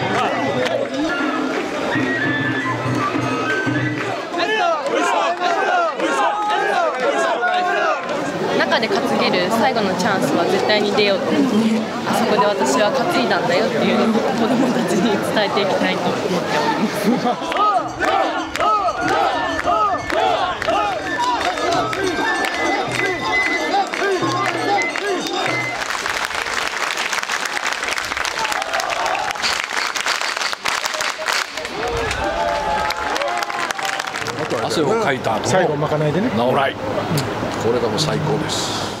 中で担げる最後のチャンスは絶対に出ようと思って、あそこで私は担いだんだよっていうのを子どもたちに伝えていきたいと思っております。 汗をかいた後の最後まかないでね、ナオライ、これがもう最高です。